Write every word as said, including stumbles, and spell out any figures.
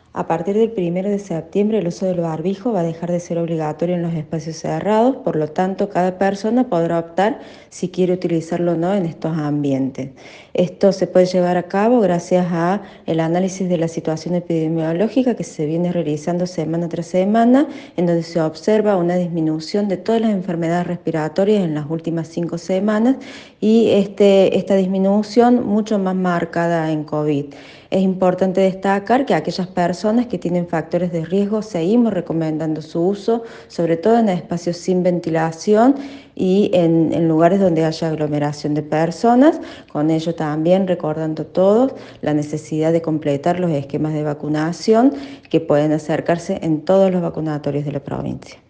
A partir del primero de septiembre, el uso del barbijo va a dejar de ser obligatorio en los espacios cerrados, por lo tanto, cada persona podrá optar si quiere utilizarlo o no en estos ambientes. Esto se puede llevar a cabo gracias a el análisis de la situación epidemiológica que se viene realizando semana tras semana, en donde se observa una disminución de todas las enfermedades respiratorias en las últimas cinco semanas y este, esta disminución mucho más marcada en COVID. Es importante destacar que aquellas personas que tienen factores de riesgo seguimos recomendando su uso, sobre todo en espacios sin ventilación y en, en lugares donde haya aglomeración de personas, con ello también recordando todos la necesidad de completar los esquemas de vacunación que pueden acercarse en todos los vacunatorios de la provincia.